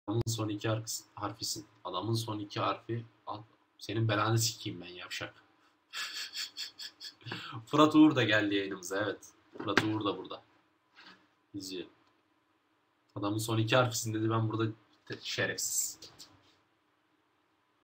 Adamın son iki harfisin. Adamın son iki harfi. Al, senin belanı sikeyim ben yavşak. Fırat Uğur da geldi yayınımıza, evet. Fırat Uğur da burada. İzliyor. Adamın son iki harfisin dedi, ben burada şerefsiz.